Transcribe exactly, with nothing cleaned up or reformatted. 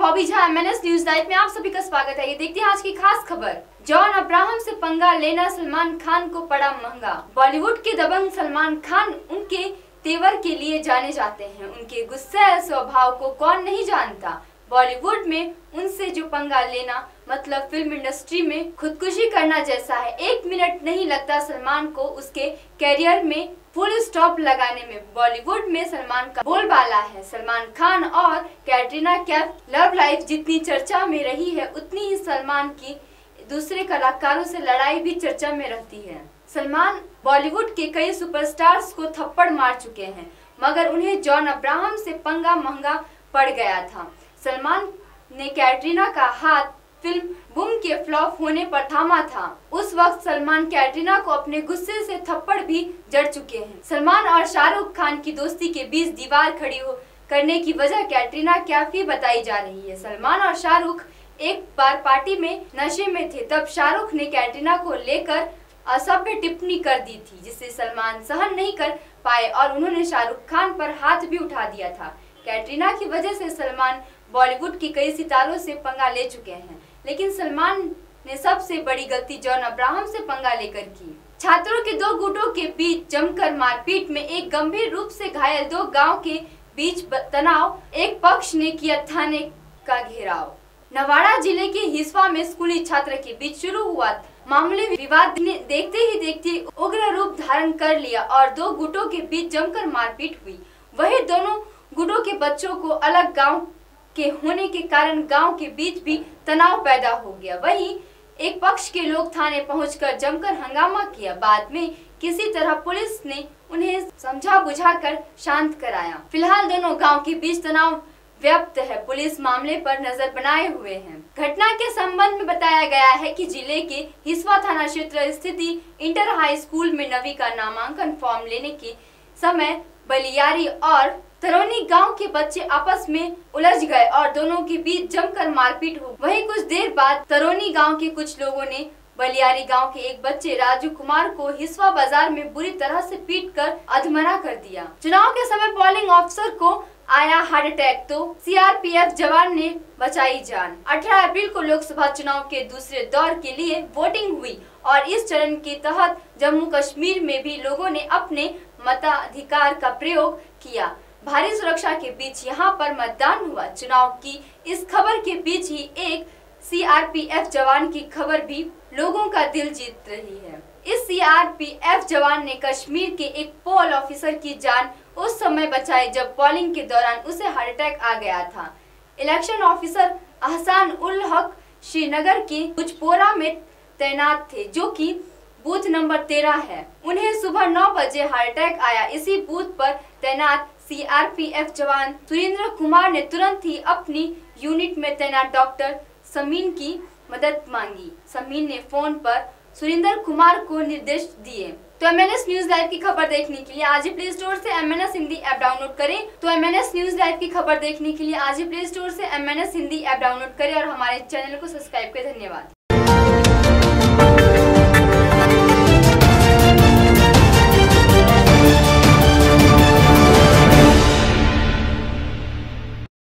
Bobby Jha, MNS news live में आप सभी का स्वागत है। ये देखते हैं आज की खास खबर। जॉन अब्राहम से पंगा लेना सलमान खान को पड़ा महंगा। बॉलीवुड के दबंग सलमान खान उनके तेवर के लिए जाने जाते हैं। उनके गुस्से स्वभाव को कौन नहीं जानता। बॉलीवुड में उनसे जो पंगा लेना मतलब फिल्म इंडस्ट्री में खुदकुशी करना जैसा है। एक मिनट नहीं लगता सलमान को उसके कैरियर में फुल स्टॉप लगाने में। बॉलीवुड में सलमान का बोलबाला है। सलमान खान और कैटरीना कैफ लव लाइफ जितनी चर्चा में रही है, उतनी ही सलमान की दूसरे कलाकारों से लड़ाई भी चर्चा में रहती है। सलमान बॉलीवुड के कई सुपरस्टार्स को थप्पड़ मार चुके हैं, मगर उन्हें जॉन अब्राहम से पंगा महंगा पड़ गया था। सलमान ने कैटरीना का हाथ फिल्म बूम के फ्लॉप होने पर थामा था। उस वक्त सलमान कैटरीना को अपने गुस्से से थप्पड़ भी जड़ चुके हैं। सलमान और शाहरुख खान की दोस्ती के बीच दीवार खड़ी हो करने की वजह कैटरीना कैफ ही बताई जा रही है। सलमान और शाहरुख एक बार पार्टी में नशे में थे, तब शाहरुख ने कैटरीना को लेकर असभ्य टिप्पणी कर दी थी, जिसे सलमान सहन नहीं कर पाए और उन्होंने शाहरुख खान पर हाथ भी उठा दिया था। कैटरीना की वजह से सलमान बॉलीवुड के कई सितारों से पंगा ले चुके हैं, लेकिन सलमान ने सबसे बड़ी गलती जॉन अब्राहम से पंगा लेकर की। छात्रों के दो गुटों के बीच जमकर मारपीट में एक गंभीर रूप से घायल दो गांव के बीच तनाव, एक पक्ष ने किया थाने का घेराव। नवाड़ा जिले के हिस्सा में स्कूली छात्र के बीच शुरू हुआ मामूली विवाद ने देखते ही देखते उग्र रूप धारण कर लिया और दो गुटों के बीच जमकर मारपीट हुई। वही दोनों गुटों के बच्चों को अलग गांव के होने के कारण गांव के बीच भी तनाव पैदा हो गया। वहीं एक पक्ष के लोग थाने पहुंचकर जमकर हंगामा किया। बाद में किसी तरह पुलिस ने उन्हें समझा बुझाकर शांत कराया। फिलहाल दोनों गांव के बीच तनाव व्याप्त है। पुलिस मामले पर नजर बनाए हुए है। घटना के संबंध में बताया गया है कि जिले के हिस्सा थाना क्षेत्र स्थित इंटर हाई स्कूल में नवी का नामांकन फॉर्म लेने के समय बलियारी और तरोनी गांव के बच्चे आपस में उलझ गए और दोनों के बीच जमकर मारपीट हो। वहीं कुछ देर बाद तरोनी गांव के कुछ लोगों ने बलियारी गांव के एक बच्चे राजू कुमार को हिस्सा बाजार में बुरी तरह से पीटकर अधमरा कर दिया। चुनाव के समय पोलिंग ऑफिसर को आया हार्ट अटैक तो सीआरपीएफ जवान ने बचाई जान। अठारह अप्रैल को लोकसभा चुनाव के दूसरे दौर के लिए वोटिंग हुई और इस चरण के तहत जम्मू कश्मीर में भी लोगों ने अपने मताधिकार का प्रयोग किया। भारी सुरक्षा के बीच यहां पर मतदान हुआ। चुनाव की इस खबर के बीच ही एक सीआरपीएफ जवान की खबर भी लोगों का दिल जीत रही है। इस सीआरपीएफ जवान ने कश्मीर के एक पोल ऑफिसर की जान उस समय बचाई जब पोलिंग के दौरान उसे हार्ट अटैक आ गया था। इलेक्शन ऑफिसर अहसान उल हक श्रीनगर के कुचपोरा में तैनात थे, जो कि बूथ नंबर तेरह है। उन्हें सुबह नौ बजे हार्ट अटैक आया। इसी बूथ पर तैनात सीआरपीएफ जवान सुरेंद्र कुमार ने तुरंत ही अपनी यूनिट में तैनात डॉक्टर समीन की मदद मांगी। समीन ने फोन पर सुरेंद्र कुमार को निर्देश दिए। तो एमएनएस न्यूज लाइव की खबर देखने के लिए आज ही प्ले स्टोर से एमएनएस हिंदी ऐप डाउनलोड करें। तो एमएनएस न्यूज लाइव की खबर देखने के लिए आज ही प्ले स्टोर से एमएनएस हिंदी ऐप डाउनलोड करें और हमारे चैनल को सब्सक्राइब करें। धन्यवाद।